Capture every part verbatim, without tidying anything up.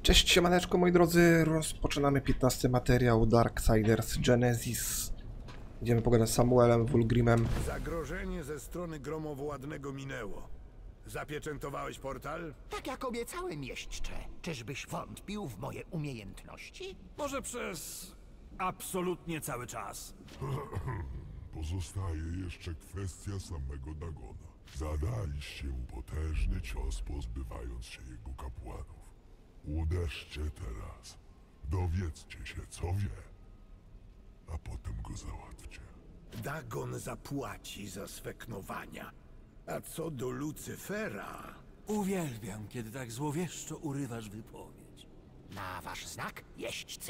Cześć, siemaneczko moi drodzy, rozpoczynamy piętnasty materiał Darksiders Genesis. Idziemy pogadać z Samuelem, Wulgrimem. Zagrożenie ze strony gromowładnego minęło. Zapieczętowałeś portal? Tak jak obiecałem, mieśćcze. Czyżbyś wątpił w moje umiejętności? Może przez absolutnie cały czas. Pozostaje jeszcze kwestia samego Dagona. Zadaliście mu potężny cios, pozbywając się jego kapłanów. Uderzcie teraz. Dowiedzcie się, co wie, a potem go załatwcie. Dagon zapłaci za swe knowania. A co do Lucyfera... Uwielbiam, kiedy tak złowieszczo urywasz wypowiedź. Na wasz znak, jeźdźcy.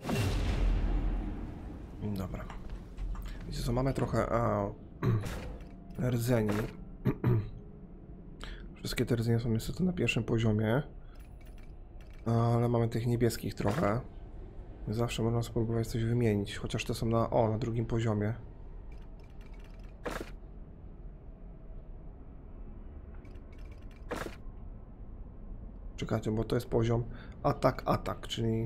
Dobra. Wiecie co, mamy trochę a, rdzeni. Wszystkie te rdzenie są niestety na pierwszym poziomie. Ale mamy tych niebieskich trochę. Zawsze można spróbować coś wymienić, chociaż te są na, o, na drugim poziomie. Czekajcie, bo to jest poziom atak, atak, czyli...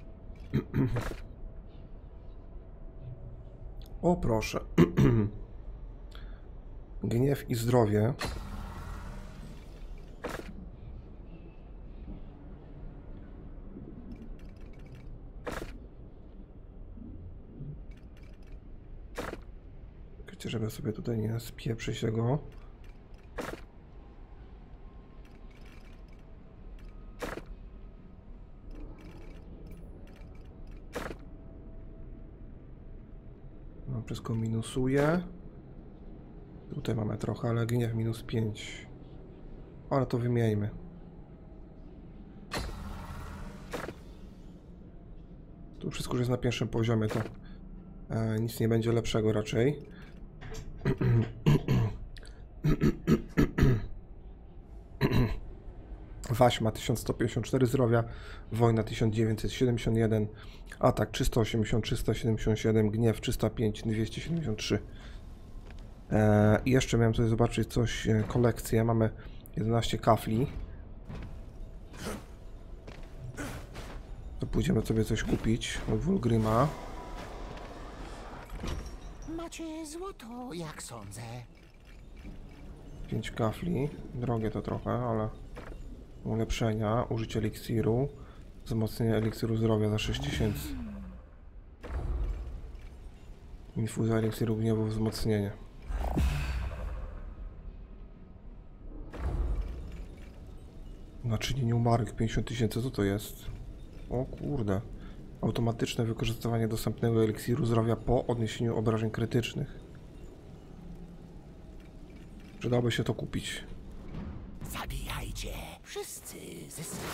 O, proszę. Gniew i zdrowie. Czekajcie, żeby sobie tutaj nie spieprzyć tego. No, wszystko minusuje. Tutaj mamy trochę, ale gniew minus pięć. Ale to wymieńmy. Tu wszystko już jest na pierwszym poziomie, to e, nic nie będzie lepszego raczej. Waśma tysiąc sto pięćdziesiąt cztery zdrowia, wojna tysiąc dziewięćset siedemdziesiąt jeden, atak trzysta osiemdziesiąt, trzysta siedemdziesiąt siedem, gniew trzysta pięć, dwieście siedemdziesiąt trzy. Eee, I jeszcze miałem tutaj zobaczyć coś, e, kolekcję, mamy jedenaście kafli. To pójdziemy sobie coś kupić od Wulgrima. Macie złoto, jak sądzę. pięć kafli, drogie to trochę, ale ulepszenia, użycie eliksiru, wzmocnienie eliksiru zdrowia za sześć tysięcy. Infuzja eliksiru gniewu, wzmocnienie. Naczynienie umarłych pięćdziesiąt tysięcy, co to jest? O kurde. Automatyczne wykorzystywanie dostępnego eliksiru zdrowia po odniesieniu obrażeń krytycznych. Przydałoby się to kupić. Zabijajcie. Wszyscy zyskają.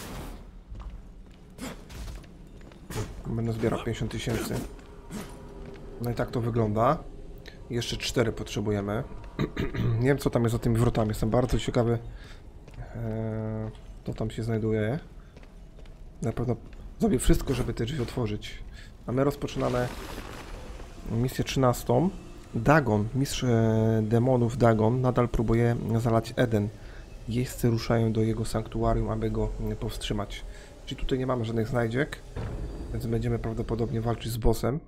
Będę zbierał pięćdziesiąt tysięcy. No i tak to wygląda. Jeszcze cztery potrzebujemy. Nie wiem, co tam jest za tymi wrotami. Jestem bardzo ciekawy, eee, co tam się znajduje. Na pewno zrobię wszystko, żeby te drzwi otworzyć. A my rozpoczynamy misję trzynastą. Dagon, mistrz e, demonów Dagon, nadal próbuje zalać Eden. Jeźdźcy ruszają do jego sanktuarium, aby go powstrzymać. Czyli tutaj nie mamy żadnych znajdziek, więc będziemy prawdopodobnie walczyć z bossem.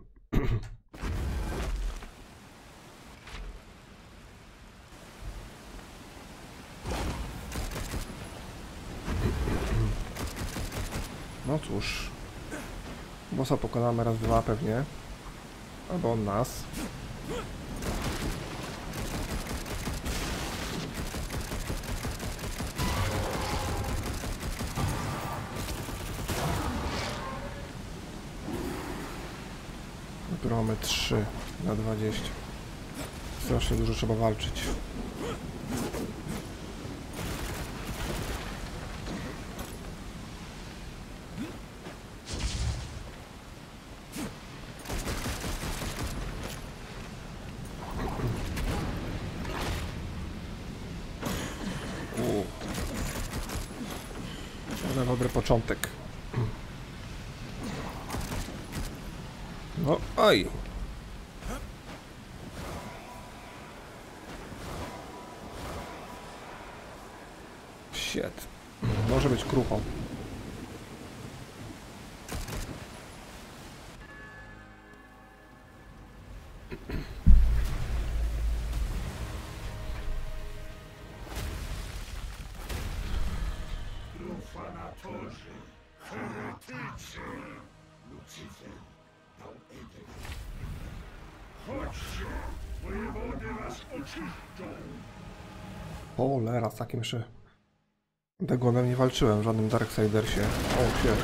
No cóż, bossa pokonamy raz, dwa pewnie, albo on nas. Dopiero mamy trzy na dwadzieścia. Strasznie dużo trzeba walczyć. To dobry początek. No, oj! Shit. Może być kruchą. Profanatorzy, heretycy, Lucyfer dał Eden. Chodźcie, wojewody was oczyszczą. Cholera, z takim jeszcze Dagonem nie walczyłem w żadnym Darksidersie. O, się.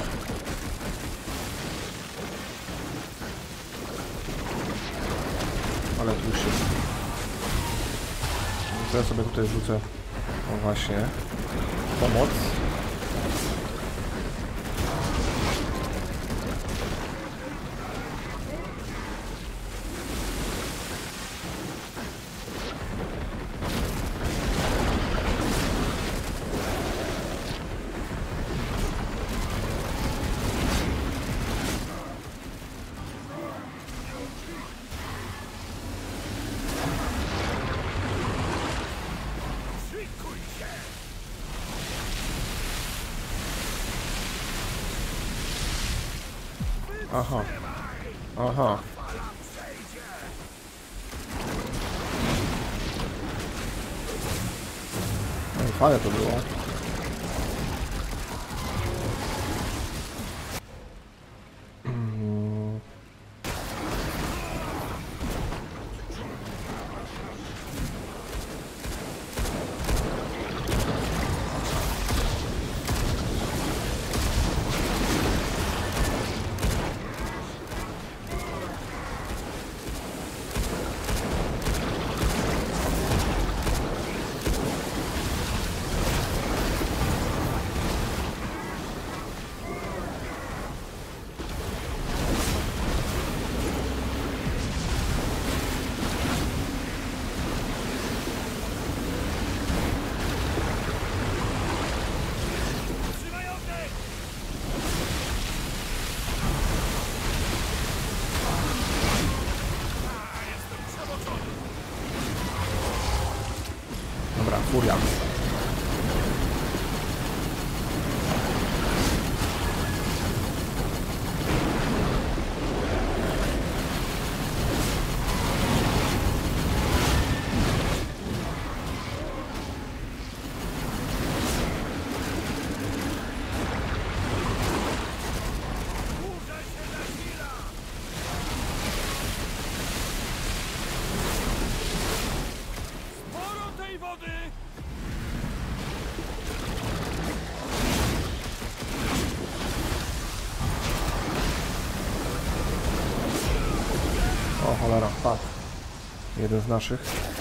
Ale tu się. To ja sobie tutaj rzucę. O właśnie. Pomoc. Aha. Aha. No i fajnie to było. Mm. Dobra, furia. O cholera, padł. Jeden z naszych.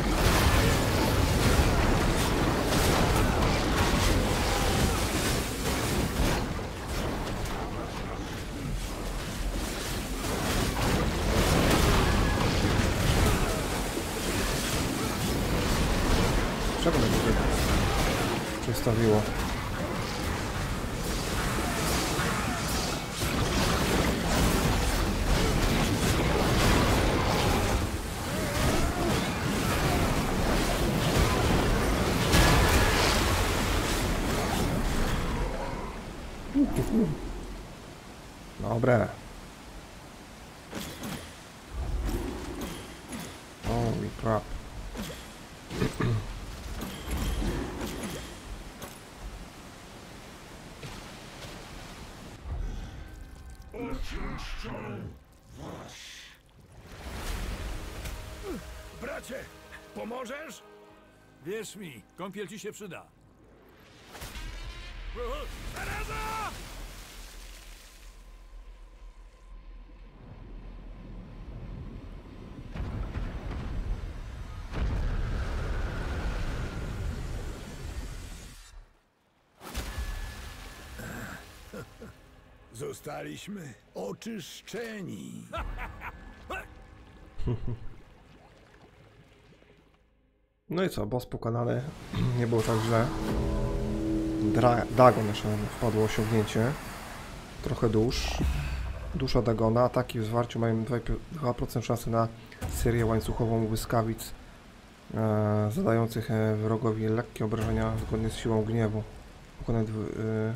Czego mnie tutaj przestawiło? Dobre. Holy crap. Bracie, pomożesz? Wierz mi, kąpiel ci się przyda. Teresa! Zostaliśmy oczyszczeni. No i co, boss pokonany. Nie było tak źle. Dra Dagon jeszcze wpadło osiągnięcie. Trochę dusz. Dusza Dagona. Ataki w zwarciu mają dwa procent szansy na serię łańcuchową błyskawic e, zadających e, wrogowi lekkie obrażenia zgodnie z siłą gniewu. Pokonać... E...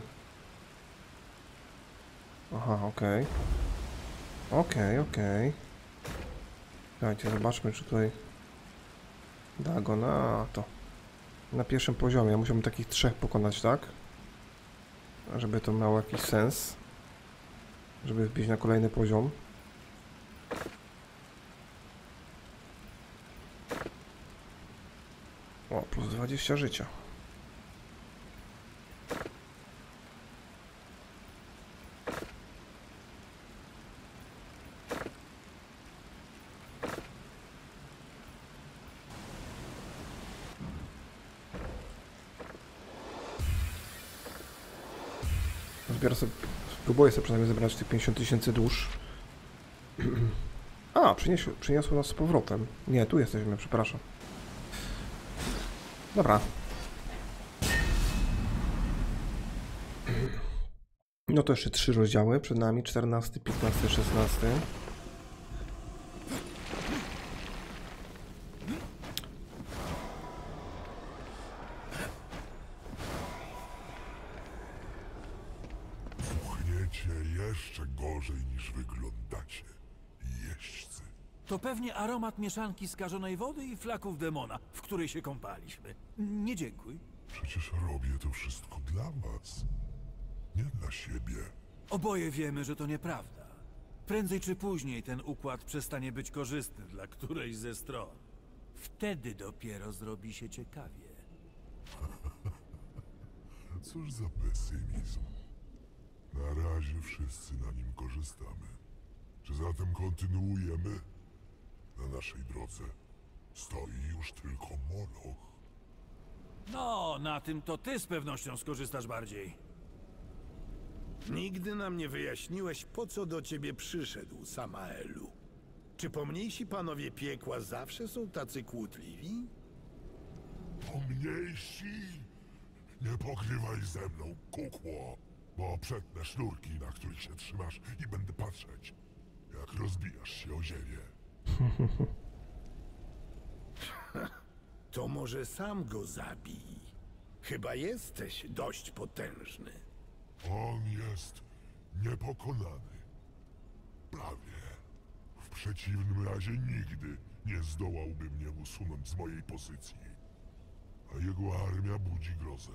Aha, okej. Okay. Okej, okay, okej. Dajcie, zobaczmy, czy tutaj Dagon, a to na pierwszym poziomie. Musiałbym takich trzech pokonać, tak? Żeby to miało jakiś sens. Żeby wbić na kolejny poziom. O, plus dwadzieścia życia. Zbiorę sobie, spróbuję sobie przynajmniej zebrać tych pięćdziesiąt tysięcy dusz. A, przyniosło, przyniosło nas z powrotem. Nie, tu jesteśmy, przepraszam. Dobra. No to jeszcze trzy rozdziały przed nami. czternasty, piętnasty, szesnasty. Puchniecie jeszcze gorzej niż wyglądacie, jeźdźcy. To pewnie aromat mieszanki skażonej wody i flaków demona, w której się kąpaliśmy. Nie dziękuj. Przecież robię to wszystko dla was. Nie dla siebie. Oboje wiemy, że to nieprawda. Prędzej czy później ten układ przestanie być korzystny dla którejś ze stron. Wtedy dopiero zrobi się ciekawie. Cóż za pesymizm. Na razie wszyscy na nim korzystamy. Czy zatem kontynuujemy? Na naszej drodze stoi już tylko Moloch. No, na tym to ty z pewnością skorzystasz bardziej. Nigdy nam nie wyjaśniłeś, po co do ciebie przyszedł, Samaelu. Czy pomniejsi panowie piekła zawsze są tacy kłótliwi? Pomniejsi? Nie pokrywaj ze mną, kukło, bo przetnę sznurki, na których się trzymasz i będę patrzeć, jak rozbijasz się o ziemię. To może sam go zabij. Chyba jesteś dość potężny. On jest niepokonany. Prawie. W przeciwnym razie nigdy nie zdołałby mnie usunąć z mojej pozycji. A jego armia budzi grozę.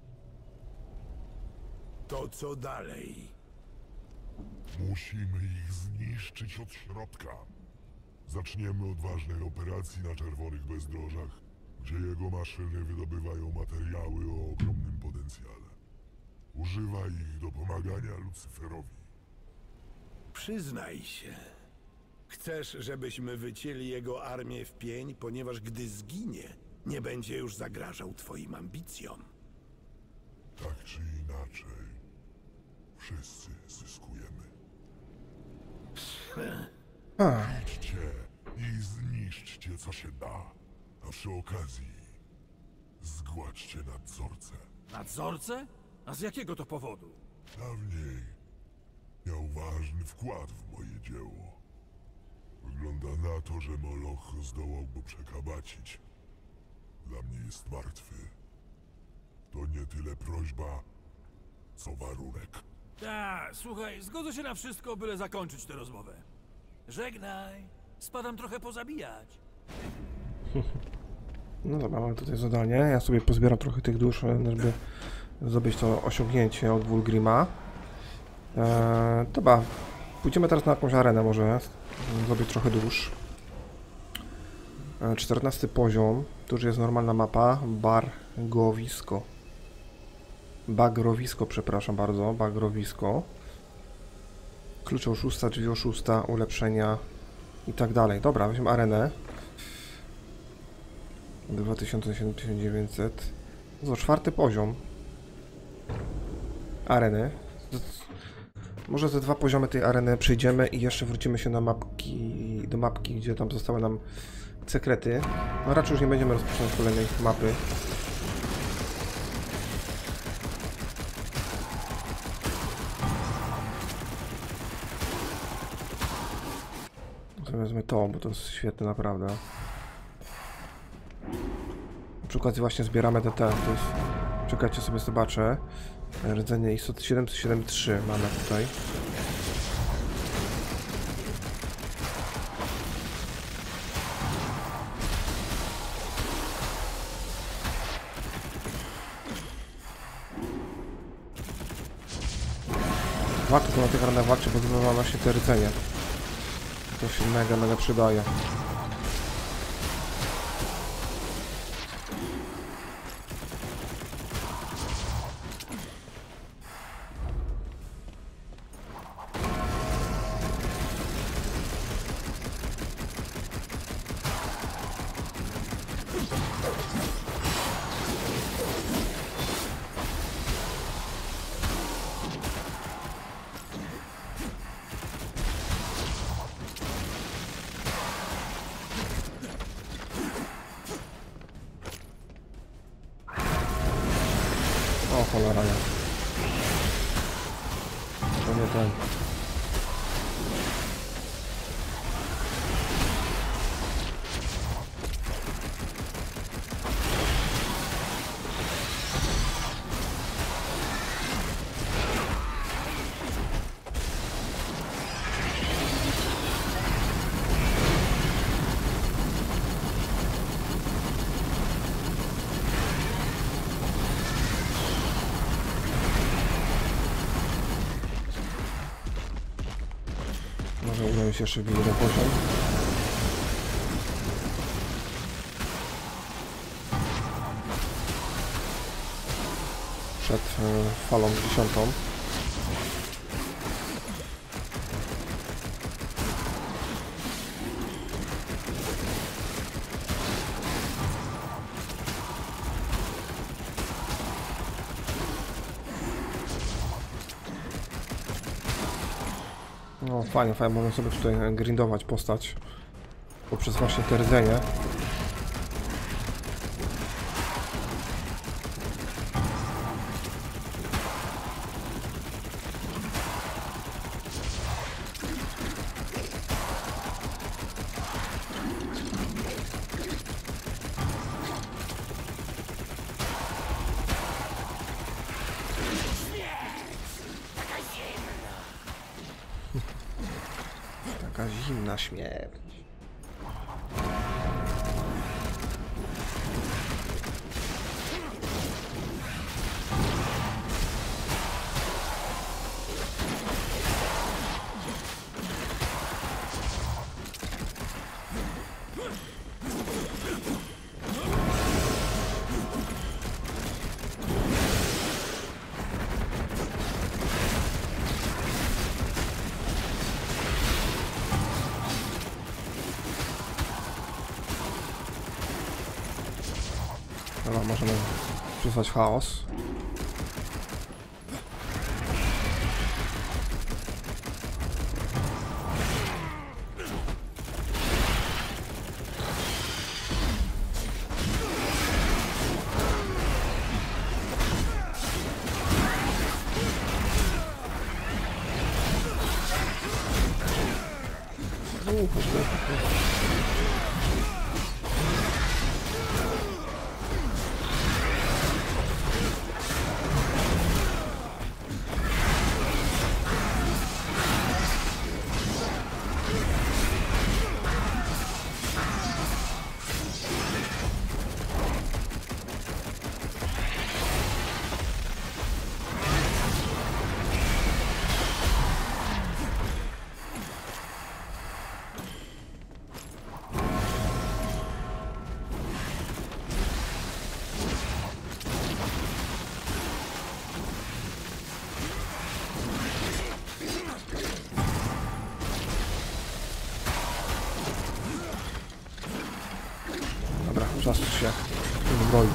To co dalej? Musimy ich zniszczyć od środka. Zaczniemy od ważnej operacji na Czerwonych Bezdrożach, gdzie jego maszyny wydobywają materiały o ogromnym potencjale. Używa ich do pomagania Lucyferowi. Przyznaj się. Chcesz, żebyśmy wycięli jego armię w pień, ponieważ gdy zginie, nie będzie już zagrażał twoim ambicjom. Tak czy inaczej, wszyscy zyskujemy. Idźcie i zniszczcie, co się da. A przy okazji zgładźcie nadzorcę. Nadzorcę? A z jakiego to powodu? Dawniej miał ważny wkład w moje dzieło. Wygląda na to, że Moloch zdołał go przekabacić. Dla mnie jest martwy. To nie tyle prośba, co warunek. Tak, słuchaj, zgodzę się na wszystko, byle zakończyć tę rozmowę. Żegnaj. Spadam trochę pozabijać. No dobra, mamy tutaj zadanie. Ja sobie pozbieram trochę tych dusz, żeby zdobyć to osiągnięcie od Wulgrima. Eee, dobra, pójdziemy teraz na jakąś arenę może, zdobyć trochę dusz. Eee, czternasty poziom, tu już jest normalna mapa, Bargowisko. Bagrowisko, przepraszam bardzo, Bagrowisko. Klucz oszusta, drzwi oszusta, ulepszenia i tak dalej. Dobra, weźmy arenę. dwa tysiące siedem tysiąc dziewięćset. To czwarty poziom areny. Może ze dwa poziomy tej areny przejdziemy i jeszcze wrócimy się na mapki, do mapki, gdzie tam zostały nam sekrety. No raczej już nie będziemy rozpoczynać kolejnej mapy. Wezmę to, bo to jest świetne naprawdę. Przy okazji właśnie zbieramy te te, to jest... Czekajcie, sobie zobaczę. Rdzenie istot siedemset siedemdziesiąt trzy mamy tutaj. Warto to na tych arenach walczyć, bo zdobywa właśnie te rdzenie. To się mega, mega przydaje. O cholera, ja. To nie ten. Może uda mi się jeszcze wbić jeden poziom. Przed y, falą dziesiątą. No fajnie, fajnie, mogę sobie tutaj grindować postać poprzez właśnie te rdzenie. Taka zimna śmierć. Dobra, możemy przysłać chaos. Dobra, czas się uzbroić.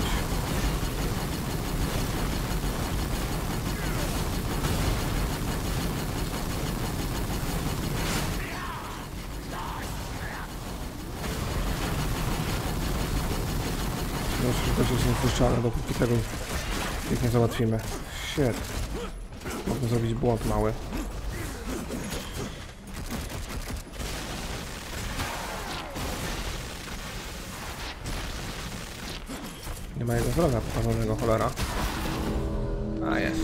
No, wszystko jest niezniszczalne, dopóki tego ich nie załatwimy. Shit. Mogę zrobić błąd mały. Nie ma jego zdrowia poprawionego, cholera. A, jest.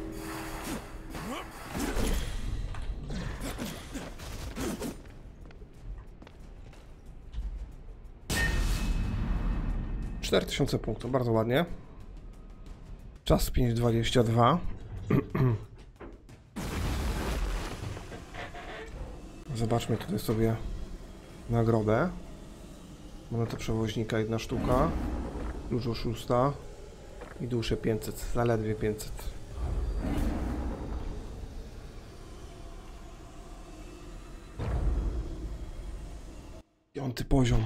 cztery tysiące punktów, bardzo ładnie. Czas pięć dwadzieścia dwa. Zobaczmy tutaj sobie nagrodę. Moneta przewoźnika jedna sztuka. Dużo szósta. I dusze pięćset. Zaledwie pięćset. Piąty poziom.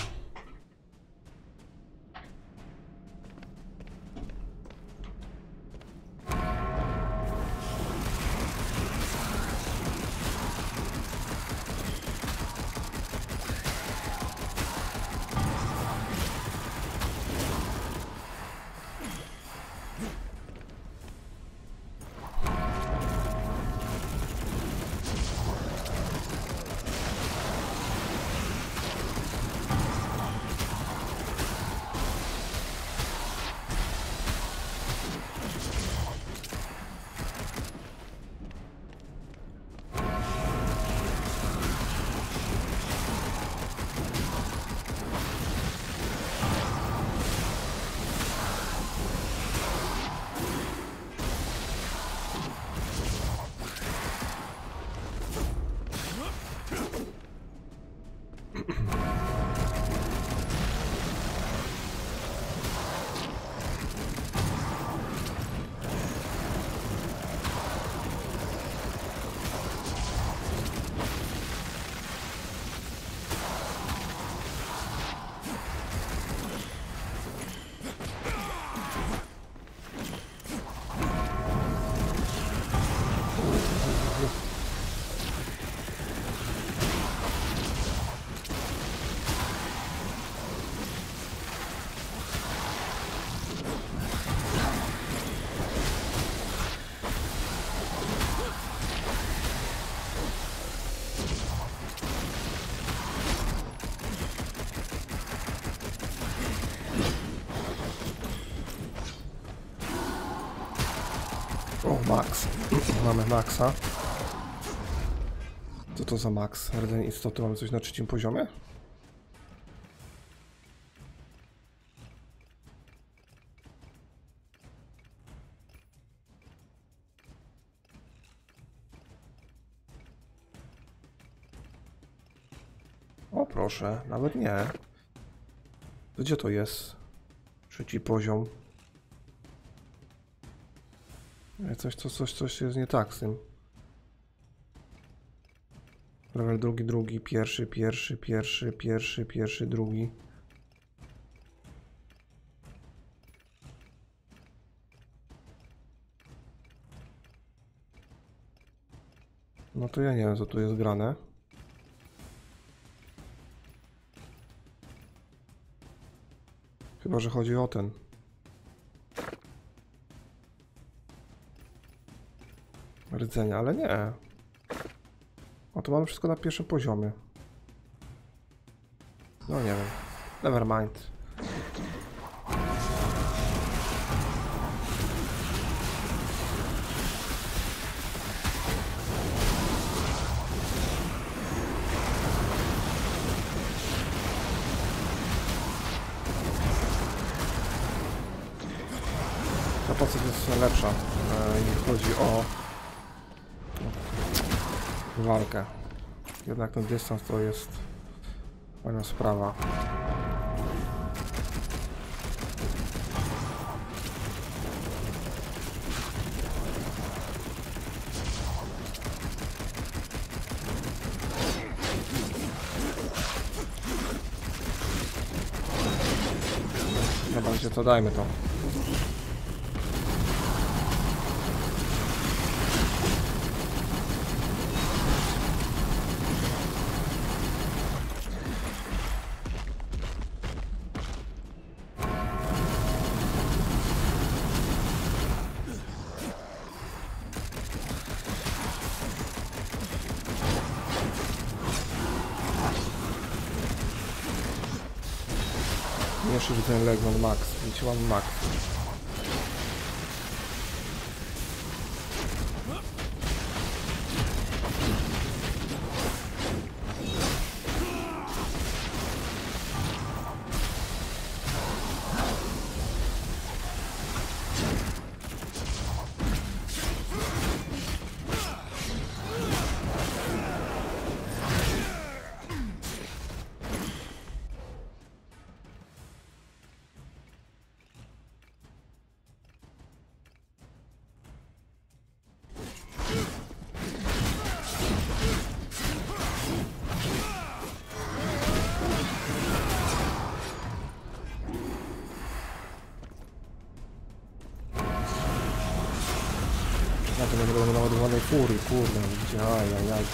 O, max. Mamy maxa. Co to za max? Rdzeń istoty. Mamy coś na trzecim poziomie? O proszę, nawet nie. Gdzie to jest? Trzeci poziom. Coś, coś, coś, coś jest nie tak z tym. Level drugi, drugi, pierwszy, pierwszy, pierwszy, pierwszy, pierwszy, drugi. No to ja nie wiem, co tu jest grane. Chyba że chodzi o ten. Rdzenia, ale nie. O, to mamy wszystko na pierwszym poziomie. No nie wiem. Never mind. Ta postać jest lepsza, jeśli chodzi o walkę. Jednak ten dystans to jest fajna sprawa. Zobaczcie, to dajmy to. Jeszcze ten Legion Max, widzicie, mam Max. to nie było naładowanej furii, kurde, gdzie, ajajaj.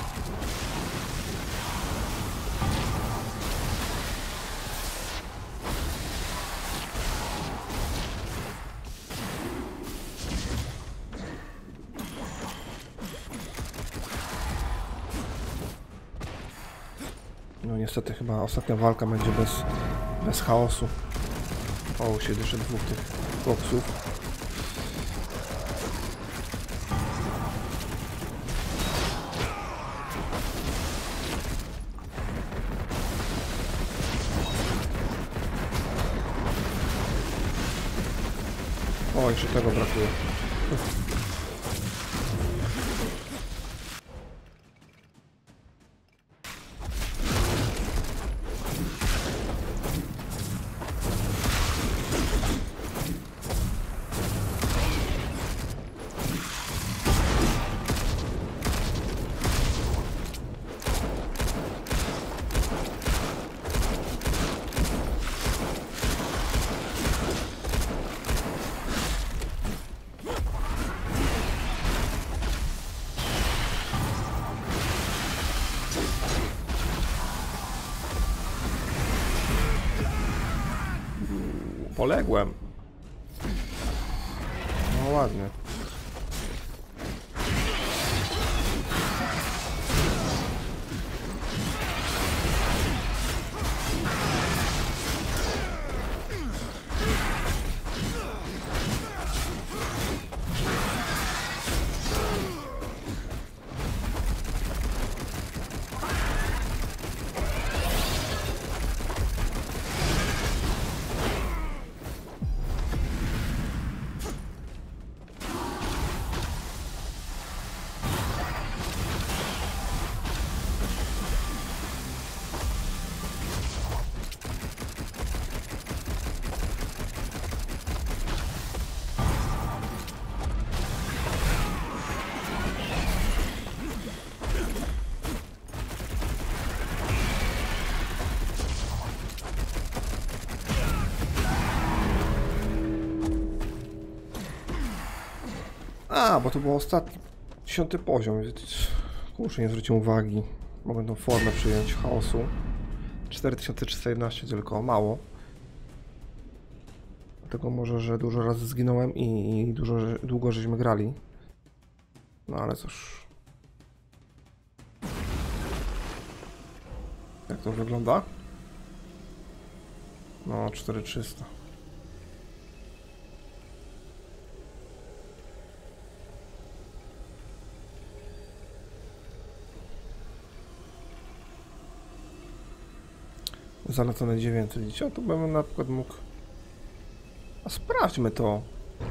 No niestety chyba ostatnia walka będzie bez, bez chaosu. O, się jeszcze dwóch tych boksów. O, jeszcze tego brakuje. Poległem. No ładnie. A, bo to był ostatni, dziesiąty poziom. Kurczę, nie zwróciłem uwagi. Mogę tą formę przyjąć chaosu. cztery tysiące trzysta jedenaście tylko, mało. Dlatego może, że dużo razy zginąłem i, i dużo, długo żeśmy grali. No ale cóż. Jak to wygląda? No, cztery tysiące trzysta. Zalecone dziewięćset. Widzicie, to bym na przykład mógł... A sprawdźmy to.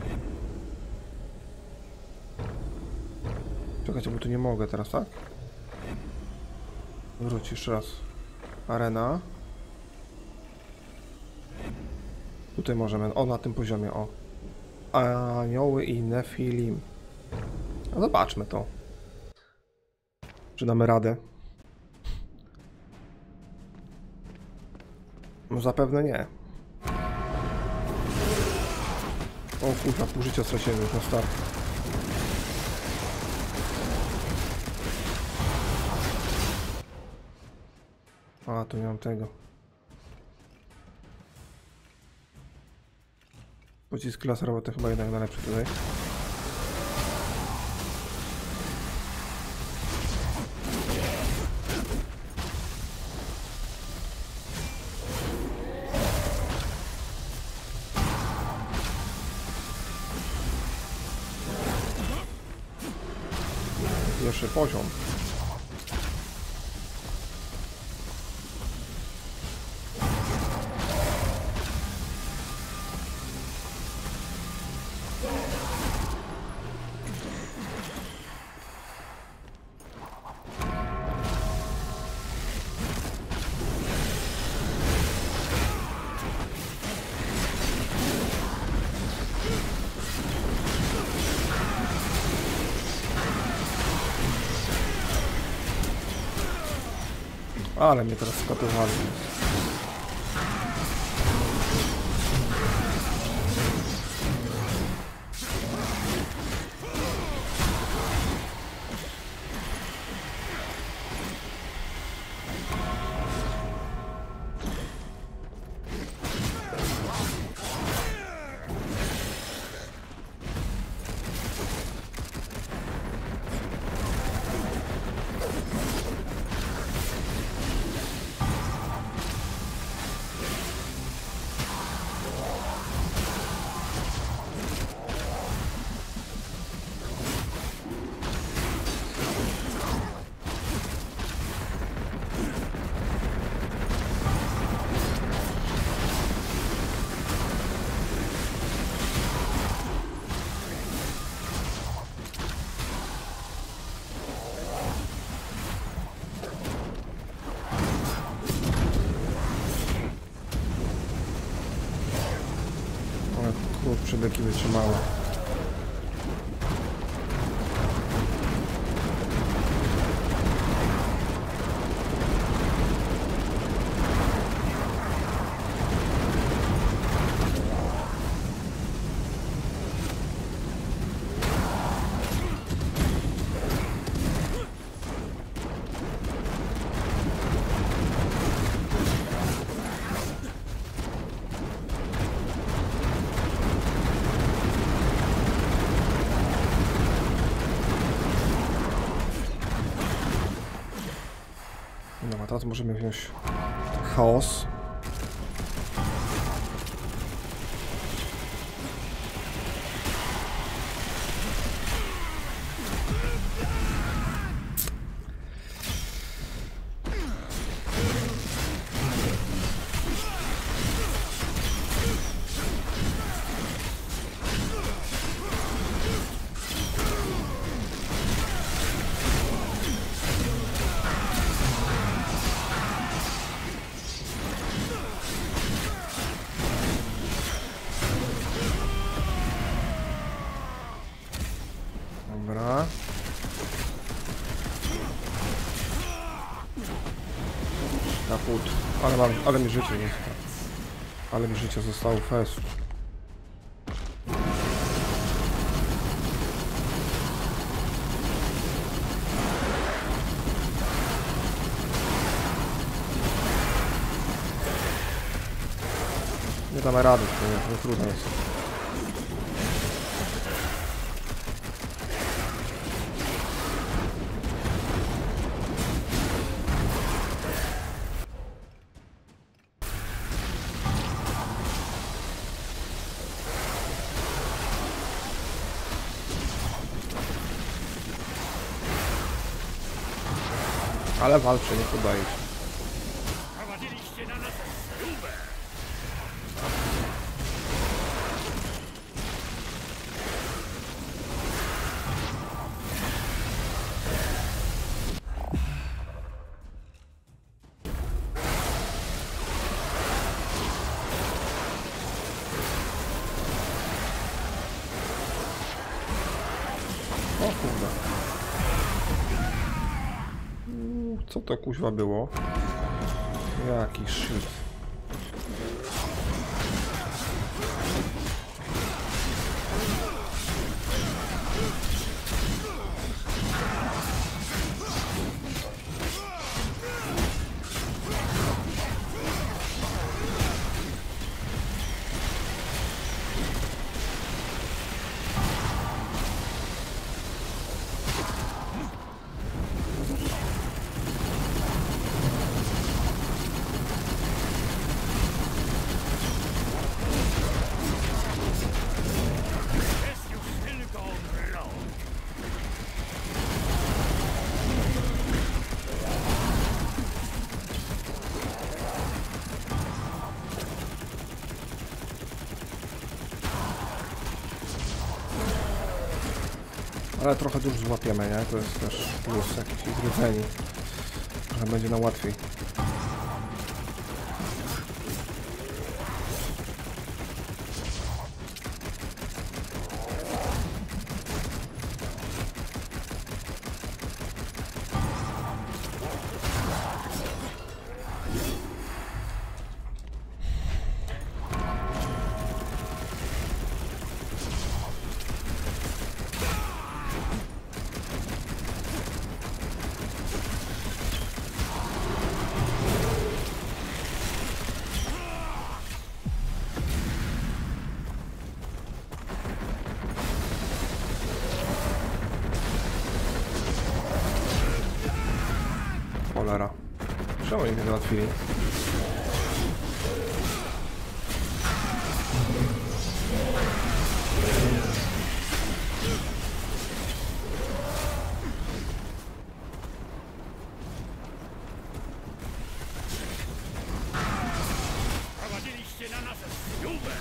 Czekajcie, bo tu nie mogę teraz, tak? Wróć jeszcze raz. Arena. Tutaj możemy, o na tym poziomie, o. Anioły i Nefilim. No zobaczmy to. Czy damy radę? No zapewne nie. O kurwa, pół życia straciłem już na start. A, tu nie mam tego. Pocisk laserowy to chyba jednak najlepszy tutaj. Pierwszy poziom. Ale mnie teraz skatowali. przybyki wytrzymały. No a teraz możemy wziąć chaos. Dobra. Kaput. Ale mam, ale mi życie nie zostało. Ale mi życie zostało fest. Nie damy rady, to, to trudno jest. Ale walczy, nie podaje się. Prowadziliście na nas ślubę. O kurde. Co to kuźwa było? Jaki shit. Jest już tylko mrok. Ale trochę już złapiemy, nie? To jest też plus jakiś ich rdzeni. Trochę będzie nam łatwiej. Cholera. Czemu ich nie załatwili? Prowadziliście na nas ślubę.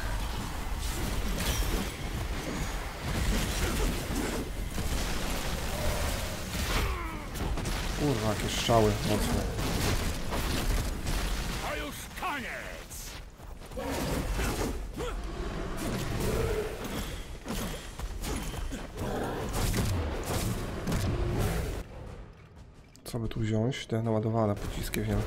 Kurwa, jakieś strzały mocne. To już koniec. Co by tu wziąć? Te naładowane pociski wziąłem.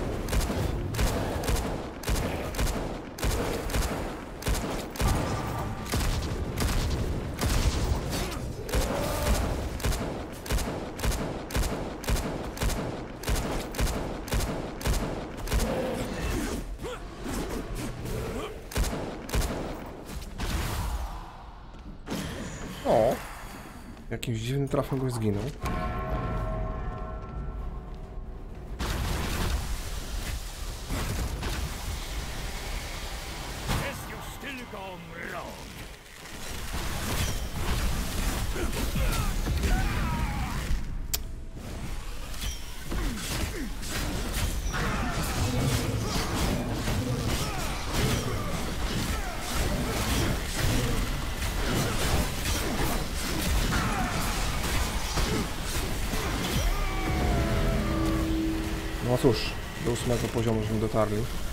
O! Jakimś dziwnym trafem goś zginął. Jest już tylko mrok. No cóż, do ósmego poziomu żeśmy dotarli.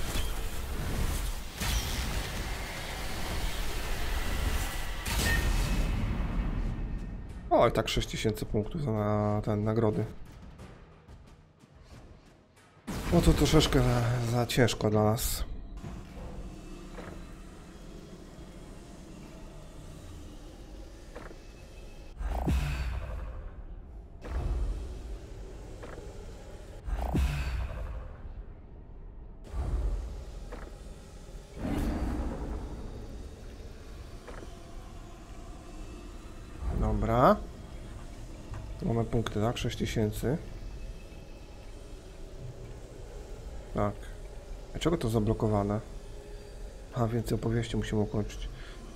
O, i tak sześć tysięcy punktów za ten nagrody. No to troszeczkę za, za ciężko dla nas. Dobra. Tu mamy punkty, tak? sześć tysięcy. Tak. Dlaczego to zablokowane? A, więcej opowieści musimy ukończyć.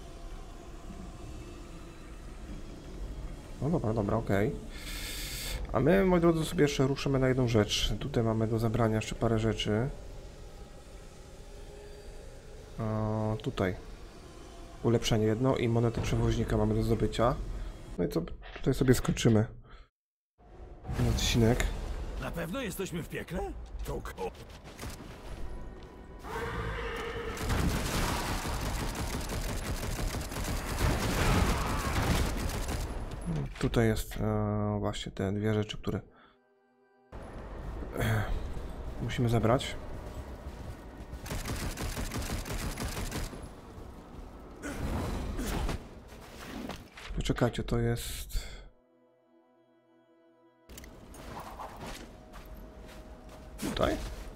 No dobra, dobra, okej. Okay. A my, moi drodzy, sobie jeszcze ruszymy na jedną rzecz. Tutaj mamy do zabrania jeszcze parę rzeczy. O, tutaj. Ulepszenie jedno i monetę przewoźnika mamy do zdobycia. No i co, tutaj sobie skończymy ten odcinek. Na pewno jesteśmy w piekle? To ko- Tutaj jest e, właśnie te dwie rzeczy, które e, musimy zebrać. Czekajcie, to jest... Tutaj?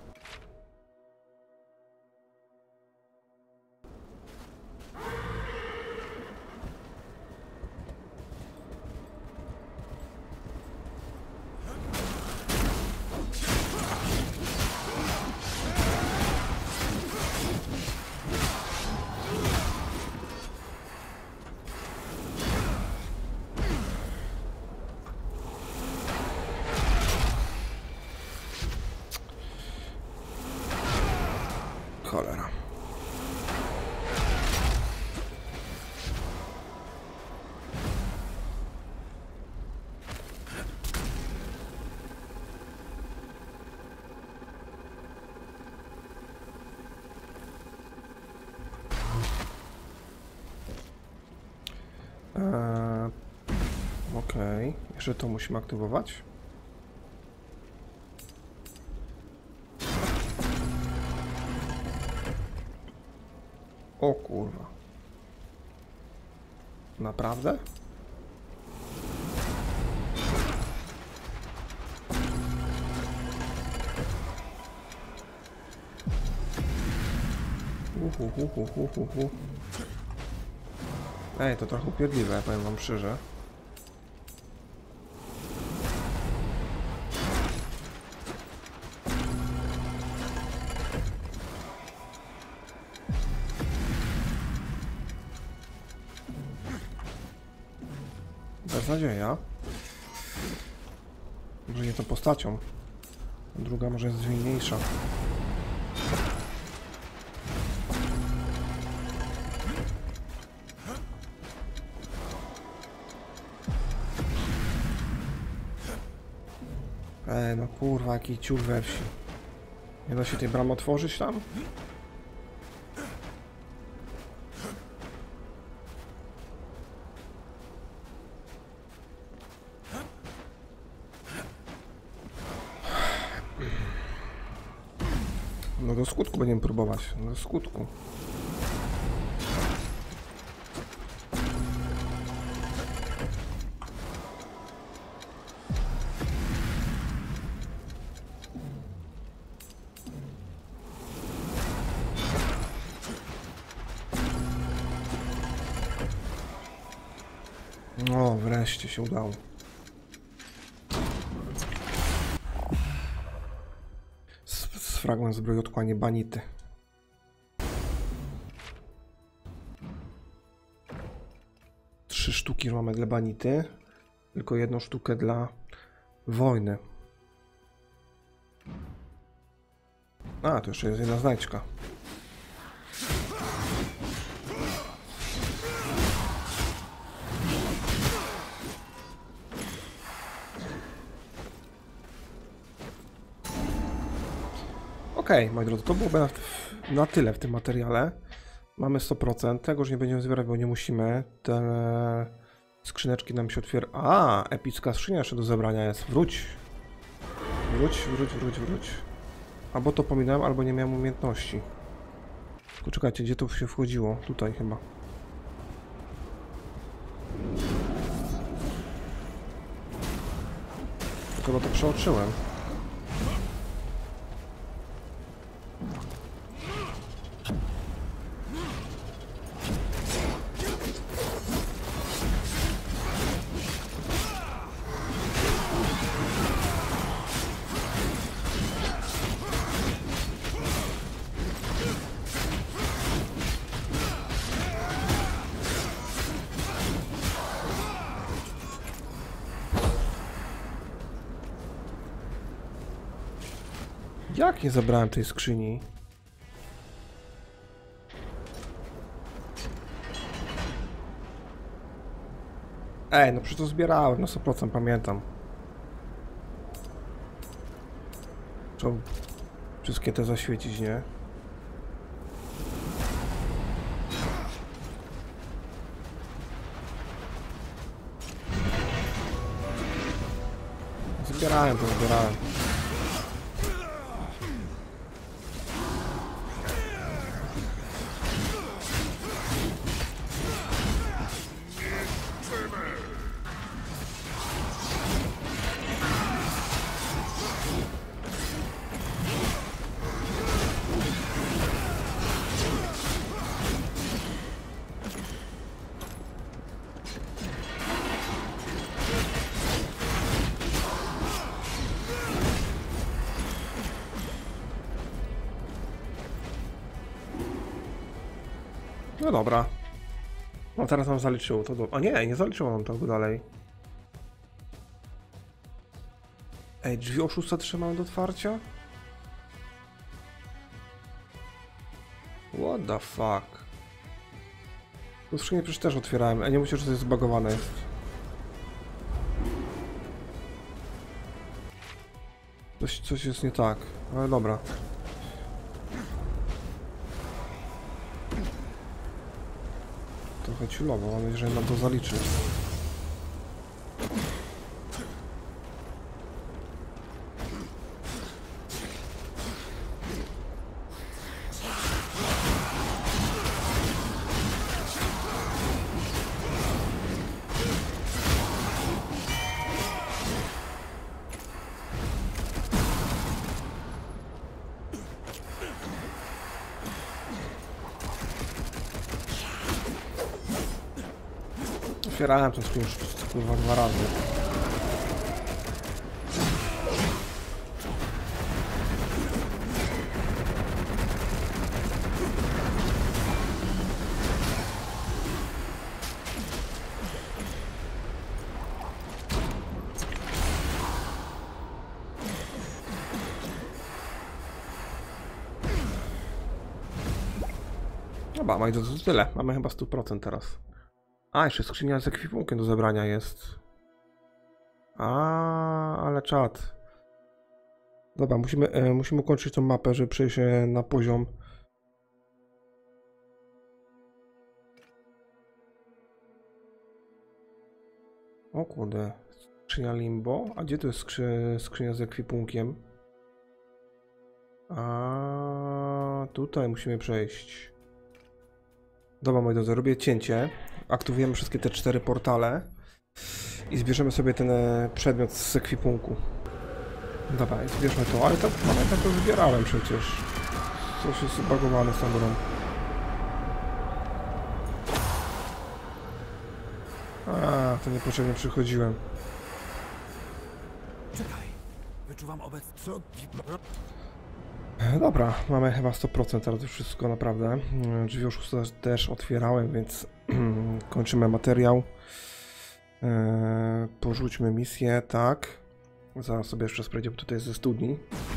Cholera. Eee, Okej, okay. Jeszcze to musimy aktywować. O kurwa. Naprawdę? Uhu, uhu, uhu, uhu. Ej, to trochę upierdliwe, powiem wam szczerze. Beznadzieja. Może nie tą postacią. Druga może jest zwinniejsza. Ej, no kurwa, jaki ciul we wsi. Nie da się tej bramy otworzyć tam? Do skutku będziemy próbować. Do skutku. O, wreszcie się udało. Z, z fragment zbroi odkłanie banity. Trzy sztuki mamy dla banity. Tylko jedną sztukę dla wojny. A, to jeszcze jest jedna znajdźka. Okej, okay, moi drodzy, to byłoby na, na tyle w tym materiale. Mamy sto procent. Tego już nie będziemy zbierać, bo nie musimy. Te skrzyneczki nam się otwiera. A, epicka skrzynia jeszcze do zebrania jest. Wróć. Wróć, wróć, wróć, wróć. Albo to pominąłem, albo nie miałem umiejętności. Tylko czekajcie, gdzie to się wchodziło? Tutaj chyba. Chyba to przeoczyłem. Jak nie zabrałem tej skrzyni? Ej, no przecież to zbierałem, na sto procent pamiętam. Trzeba wszystkie te zaświecić, nie? Zbierałem to, zbierałem. No dobra. No teraz nam zaliczyło to do... A nie, nie zaliczyło nam tego dalej. Ej, drzwi oszusta trzymamy do otwarcia? What the fuck? To skrzynię przecież też otwierałem, a nie myślę, że to jest zbagowane jest. Coś, coś jest nie tak, ale dobra. Trochę ciulowo, mam nadzieję, że nam to zaliczy. Otwierałem to już kurwa dwa razy. Dobra, ma i to tyle. Mamy chyba sto procent teraz. A, jeszcze skrzynia z ekwipunkiem do zebrania jest. A, ale czad. Dobra, musimy, e, musimy ukończyć tą mapę, żeby przejść e, na poziom. O kurde, skrzynia limbo. A gdzie to jest skrzy, skrzynia z ekwipunkiem? A tutaj musimy przejść. Dobra, moi drodzy, robię cięcie. Aktywujemy wszystkie te cztery portale i zbierzemy sobie ten e, przedmiot z ekwipunku. Dobra, zbierzmy to, ale to pamiętam, to zbierałem przecież. Coś jest zbagowane z tą grą. A, to niepotrzebnie przychodziłem. Czekaj, wyczuwam obecność. Co? Dobra, mamy chyba sto procent teraz już wszystko naprawdę. Drzwi już też otwierałem, więc kończymy materiał. Eee, porzućmy misję, tak. Zaraz sobie jeszcze sprawdzimy tutaj ze studni.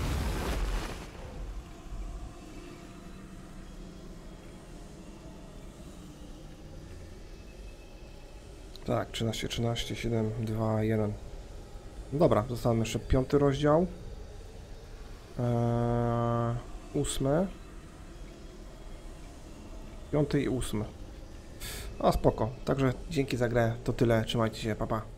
Tak, trzynaście, trzynaście, siedem, dwa, jeden. Dobra, zostałem jeszcze piąty rozdział. Eee, ósmy. Piąty i ósmy. A spoko. Także dzięki za grę. To tyle. Trzymajcie się. Pa, pa.